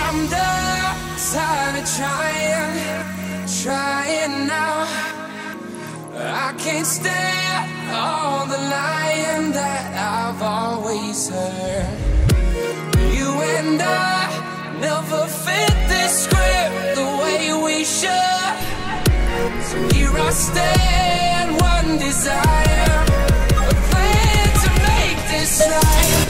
I'm done, tired of trying now. I can't stand all the lying that I've always heard. You and I never fit this script the way we should. So here I stand, one desire, a plan to make this right.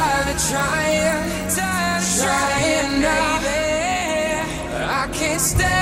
Trying, baby. I can't stand